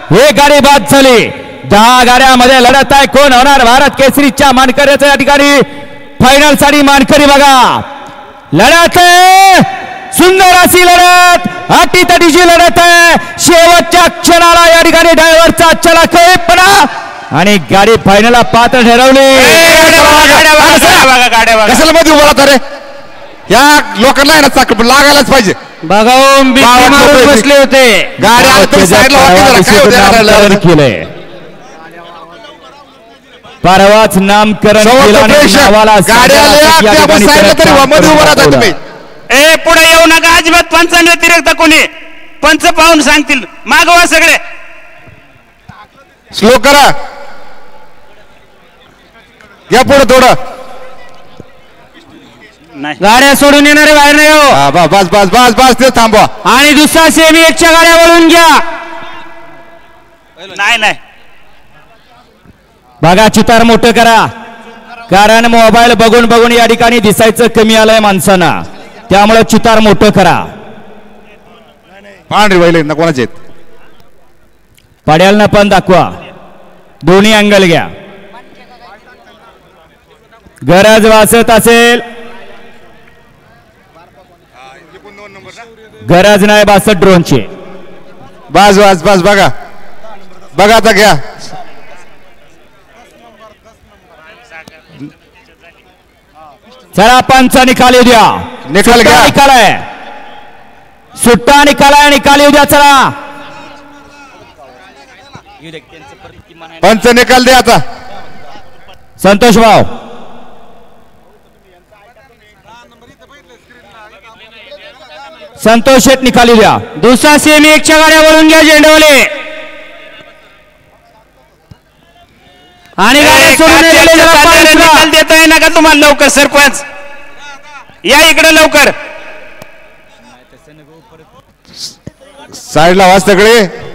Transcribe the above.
एक गाडी बाद झाली. 10 गाड्यामध्ये लढत आहे. कोण होणार भारत केसरीच्या मानकऱ्याचं या ठिकाणी फायनल साठी मानकरी बघा. लढत आहे सुंदर अशी लढत अटीतटीची लढत आहे. शेवटच्या क्षणाला या ठिकाणी ड्रायव्हरचा चलाखपणा आणि गाडी फायनलला पात्र ठरवली. कशाला मध्ये उभा राहता रे या लोकांना आहे ना लागायलाच पाहिजे. बघावून बसले होते केले परवाच नामकरण पुढे येऊ नका अजिबात. पंचांव्यतिरिक्त कोणी पंच पाहून सांगतील मागवा सगळे. स्लो करा या पुढे थोडं. गाड्या सोडून येणारे बाहेर नाही हो. बस बस बस बस ते थांबवा. आणि दुसरा सेमी 1च्या गाड्या वळून घ्या. नाही नाही बघा चितार मोठं करा कारण मोबाईल बघून बघून या ठिकाणी दिसायचं कमी आलंय माणसांना. त्यामुळे चितार मोठं करा. पांढरी वहिले ना कोणाचे पड्यालनं पण दाखवा. दोन्ही अँगल घ्या. गरज वाचत असेल गरज नाही बासत ड्रोनची. बस बस बस बघा बघा आता घ्या. चला पंच निकाल येऊ द्या. निकाल घ्या. निकाल आहे सुट्टा निकाल आहे. निकाल येऊ द्या. चला पंच निकाल दे आता. संतोष भाऊ संतोष शेट निकाली द्या. दुसरा सेमी 1च्या गाड्या वळून घ्या झेंडवले. आणि निकाल देता येणार का तुम्हाला लवकर. सरपंच या इकडे लवकर. साईडला वाच सगळे.